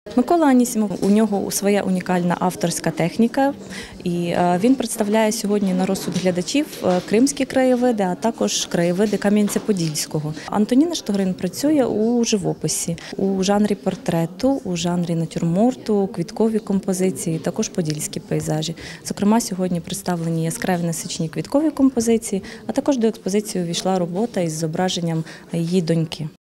Микола Анісімов, у нього своя унікальна авторська техніка, і він представляє сьогодні на розсуд глядачів кримські краєвиди, а також краєвиди Кам'янця-Подільського. Антоніна Штогрин працює у живописі, у жанрі портрету, у жанрі натюрморту, квіткові композиції, також подільські пейзажі. Зокрема, сьогодні представлені яскраві насичені квіткові композиції, а також до експозиції увійшла робота із зображенням її доньки.